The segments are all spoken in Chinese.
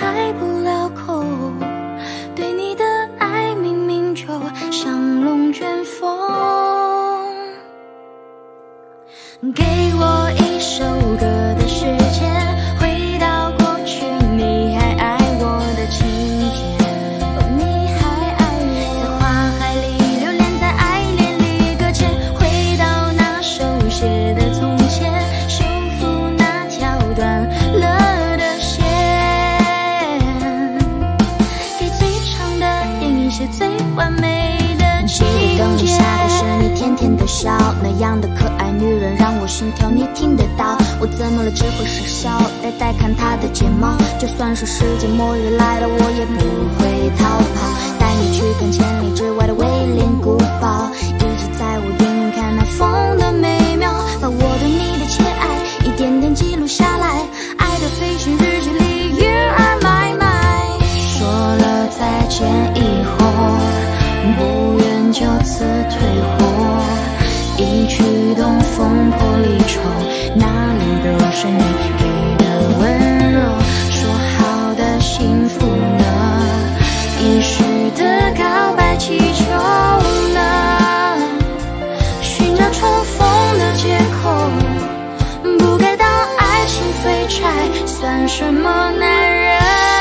开不了口，对你的爱明明就像龙卷风。给我一首歌的时间，回到过去你还爱我的情节，你还爱我，在花海里流连，在爱恋里搁浅，回到那手写的从前，修复那条断了的线，给最长的电影写最完美的情节。灯底下的是你甜甜的笑，那样的可爱女人让我心跳，你听得到？我怎么了？只会傻笑，呆呆看她的睫毛。就算是世界末日来了，我也不会逃跑，带你去看千里之外的威廉古堡，一直在我眼里看那风的美妙，把我对你的切爱一点点记录下来，爱的飞行日记里 You are my mind。 说了再见以后，不愿就此退货，一曲东风破离愁，哪里都是你给的温柔。说好的幸福呢？一时的告白气球呢？寻找重逢的借口，不该当爱情废柴，算什么男人？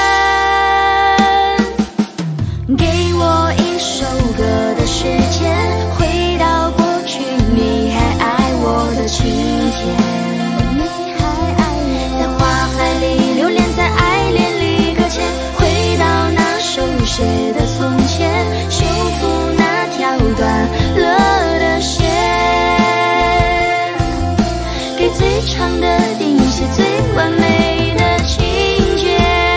给我一首歌的时间，回到过去你还爱我的情节，你还爱我，在花海里流连，在爱恋里搁浅，回到那手写的从前，修复那条断了的线，给最长的电影写最完美的情节。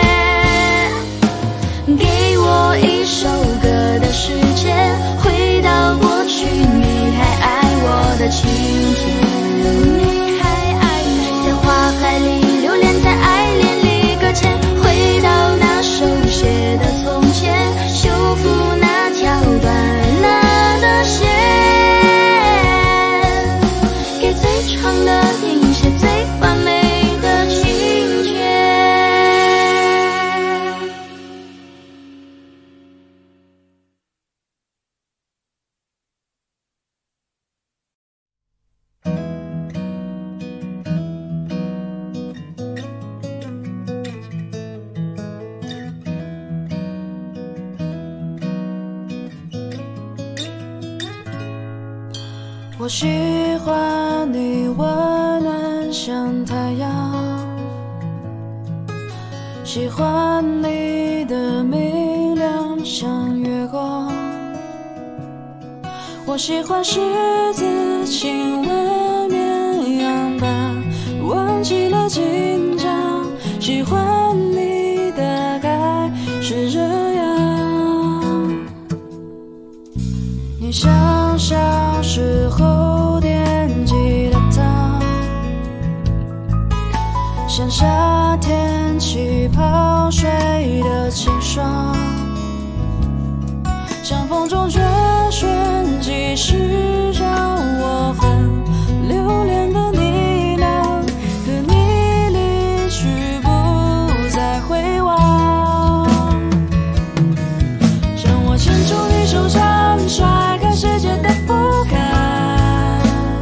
给我一首歌的时间，回到过去你还爱我的情节，你还爱我，在花海里流连，在爱恋里搁浅，回到那手写的从前，修复那条断了的线，给最长的电影写最完美的情节。 我喜欢你温暖像太阳，喜欢你的明亮像月光，我喜欢狮子亲吻绵羊般忘记了紧张，喜欢你大概是这样。你像小时候惦记的他，像夏天气泡水的清爽，像风中转瞬即逝让我很留恋的你呢，可你离去不再回望，让我牵住你手掌，甩开世界的不堪，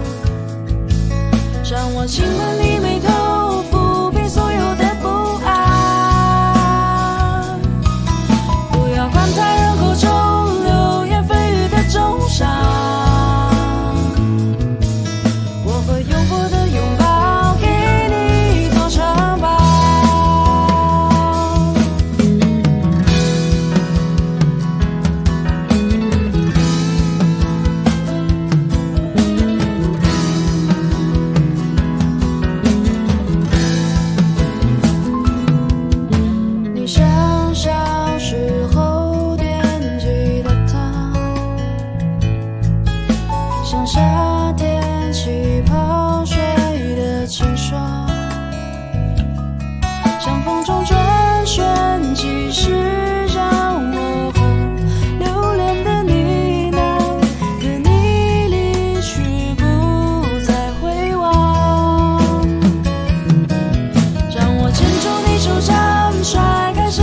让我亲吻你眉头，抚平所有的不安，不要管他人口中流言蜚语的重伤，我会用我的拥抱给你做城堡。你像小时候惦记的他，像夏天气泡水的清爽，像风中转瞬即逝让我很留恋的你呢，可你离去不再回望，让我牵住你手掌，甩开世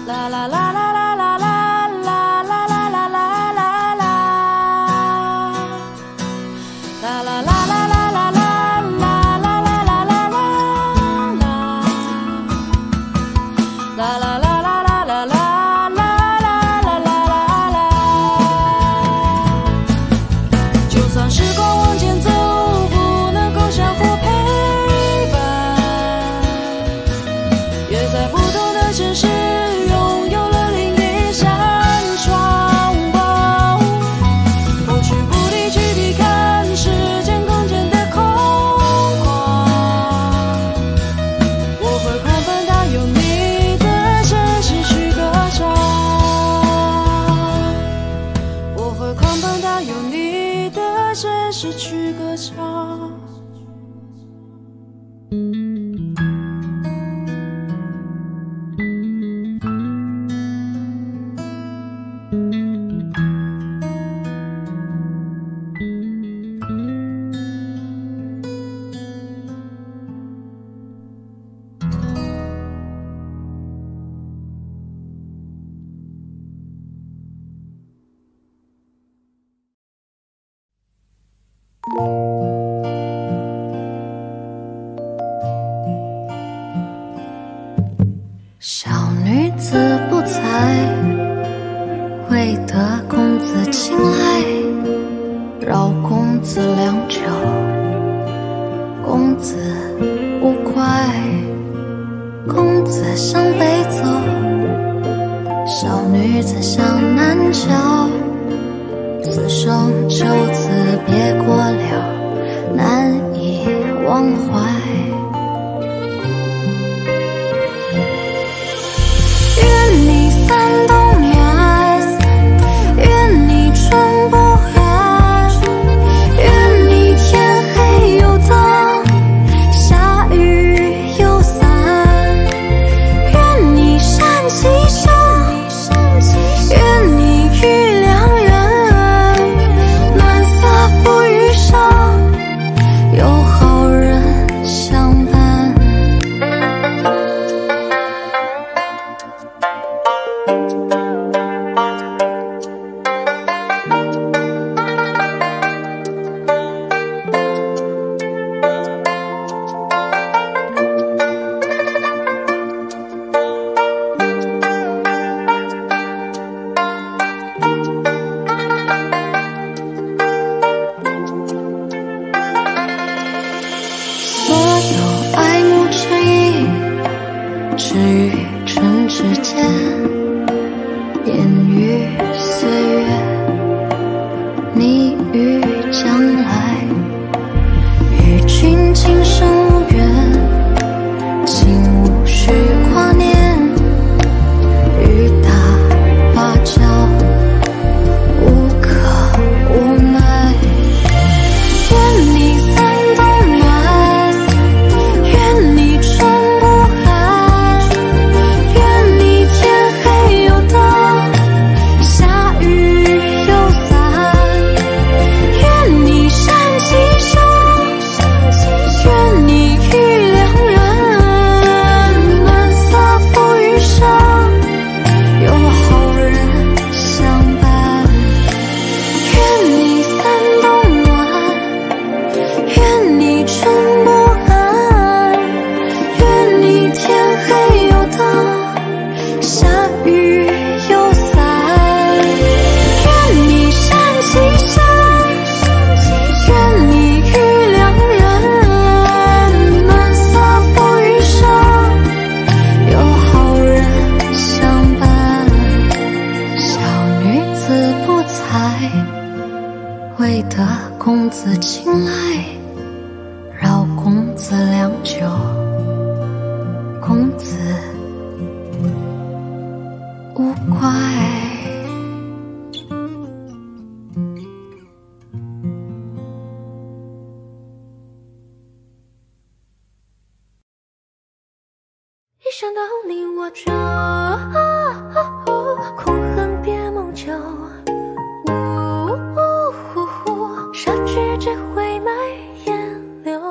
啦啦啦啦啦啦啦啦啦啦啦啦啦啦，啦啦啦啦啦啦啦啦啦啦啦啦啦，啦啦啦。 小女子不才，未得公子青睐。饶公子良久，公子勿怪。公子向北走，小女子向南郊。此生就此别过了，难以忘怀。愿你三冬暖，愿你春不寒，愿你天黑有灯，下雨有伞，愿你善其身，愿你遇良人，暖色浮于上，有好人相伴。只于春之间，烟雨岁月，你于将来，与君今生无缘，竟无需挂念。雨打芭蕉，无可无奈。愿你三冬暖，愿你春不寒，愿你天黑有灯，下雨有伞，愿你善其身，愿你遇良人，暖色浮于上，有好人相伴。愿你三冬暖，愿你春不寒，愿你天黑有灯，下雨有伞，愿你善其身，愿你遇良人，暖色浮于上，有好人相伴。小女子不才，未得公子青睐。饶公子良久，公子勿怪。一想到你我就空恨别梦久，杀去只会埋烟柳。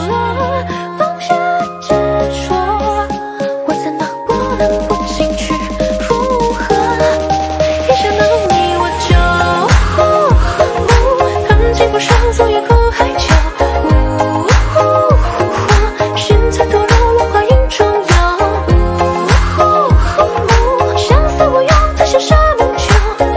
了，放下执着，我怎么不能不进去附和？一想到你我就恨极不上昨夜哭海角，现在突然落花影中有，相思无用再写沙门酒。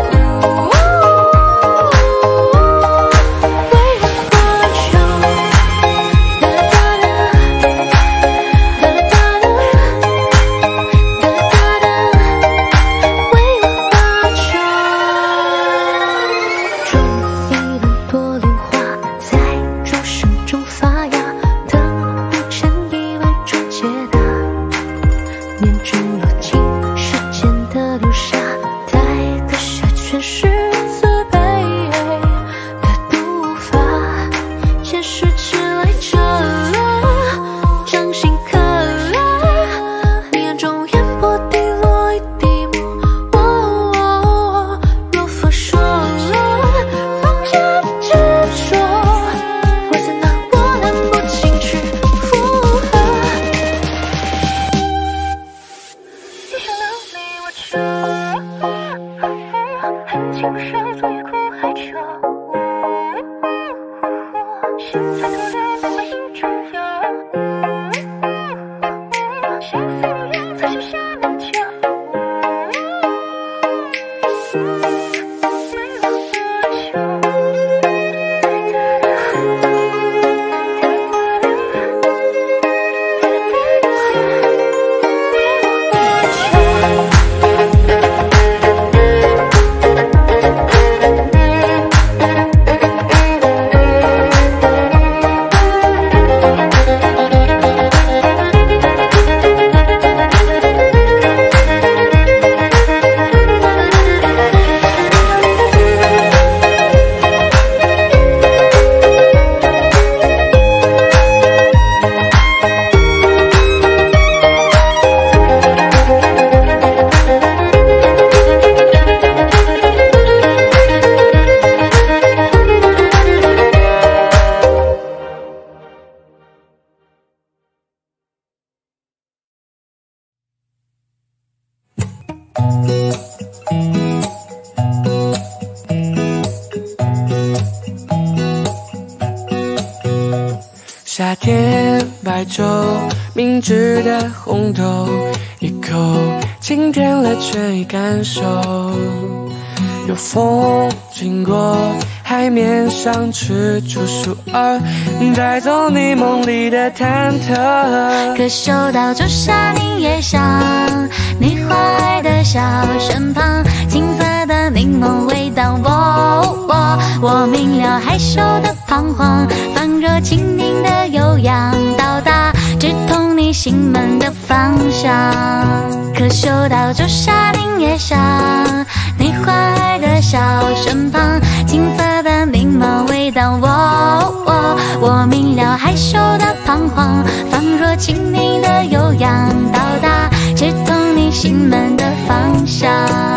夏天白粥，明治的红豆，一口清甜了倦意感受。有风经过，海面上踟出树儿，带走你梦里的忐忑。 可嗅到仲夏柠叶香，你怀的小身旁，青色的柠檬味道，我明了害羞的彷徨，放若轻盈的悠扬，到达直通你心门的方向。可嗅到仲夏柠叶香，你怀的小身旁，青色的柠檬味道，我明了害羞的彷徨，放若轻盈的悠扬，到达直通你心门的方向。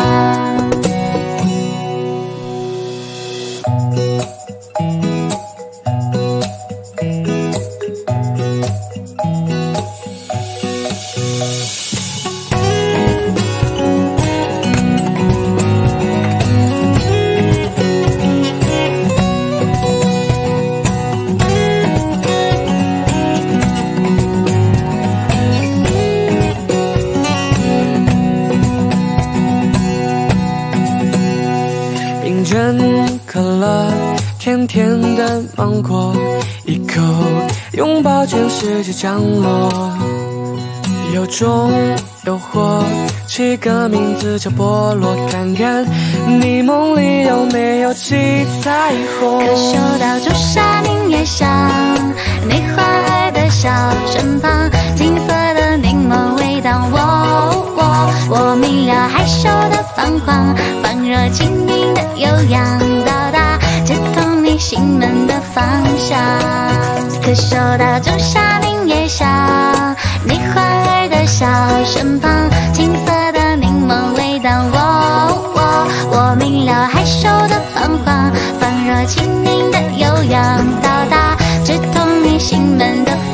可乐，甜甜的芒果，一口拥抱全世界降落。有种诱惑，起个名字叫菠萝，看看你梦里有没有起彩虹。 可嗅到仲夏柠叶香，你怀的小身旁，金色的柠檬味道，我明了害羞的彷徨，放若轻盈的悠扬，到达直通你心门的方向。可嗅到仲夏柠叶香，你怀的小身旁，金色的柠檬味道，我明了害羞的彷徨，放若轻盈的悠扬，到达直通你心门的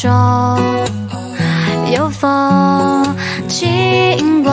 手，有风经过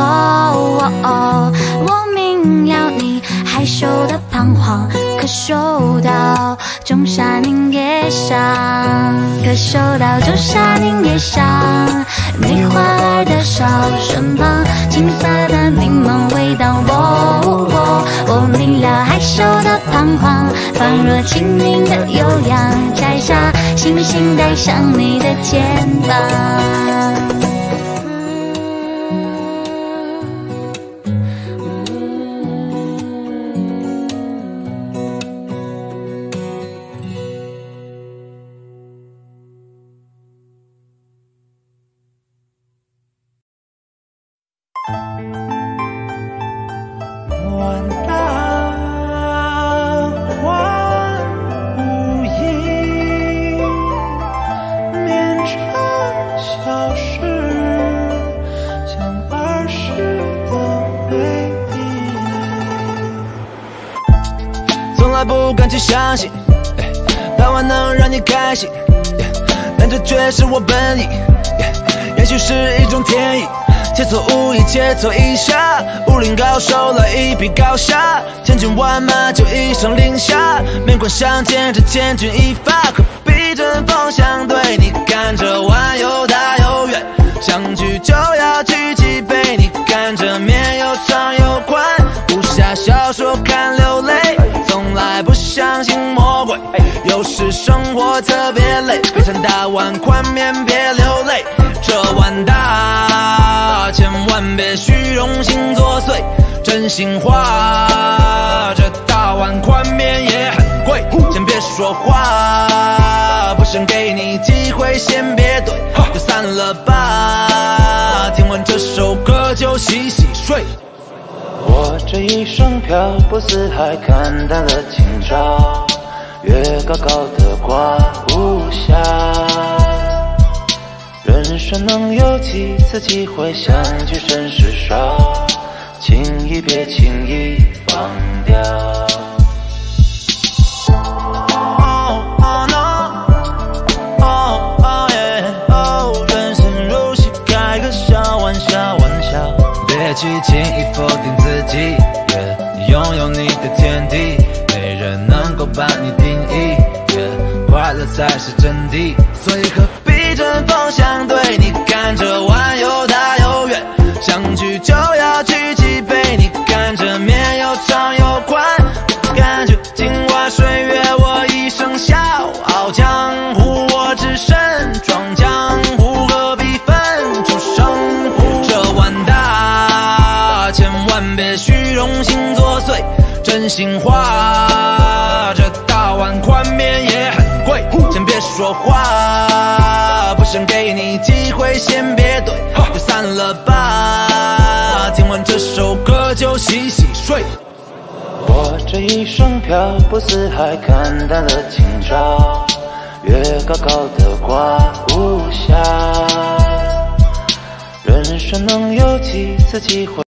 我明了你害羞的彷徨，可嗅到仲夏凝叶香，可嗅到仲夏凝叶香。你花儿的笑身旁，金色的柠檬味道，我明了害羞的彷徨，仿若清明的悠扬，摘下星星带上你的肩膀。 晚当换无影，绵长消逝，像儿时的回忆。从来不敢去相信，傍晚能让你开心，但这却是我本意，也许是一种天意。切磋武艺，切磋一下，武林高手来一匹高下，千军万马就一声令下，面馆相见这千钧一发，可逼阵风相对，你看这碗又大又圆，相聚就要举几杯，你看这面又长又宽，武侠小说看流泪，从来不相信魔鬼，有时生活特别累，杯上大碗宽面别流泪，这碗大千万别虚荣心作祟，真心话，这大碗宽面也很贵，先别说话，不想给你机会，先别怼，就散了吧，听完这首歌就洗洗睡。我这一生漂泊四海，看淡了今朝，月高高的挂无暇，人生能有几次机会相聚，甚是少，轻易别轻易放掉。人生如戏，开个小玩笑，别去轻易否定自己，你拥有你的天地，没人能够把你定义，快乐才是真谛，所以何必针锋相对，你看这碗又大又圆，相聚就要举几杯，你看这面又长又宽，感觉镜花水月我一生笑傲江湖，我只身闯江湖，何必分出胜负，这碗大千万别虚荣心作祟，真心话，这大碗宽面也很贵，先别说话，不想给你机会，先别怼，就散了吧，听完这首歌就洗洗睡。我这一生漂泊四海，看淡了今朝，月高高的挂无暇，人生能有几次机会。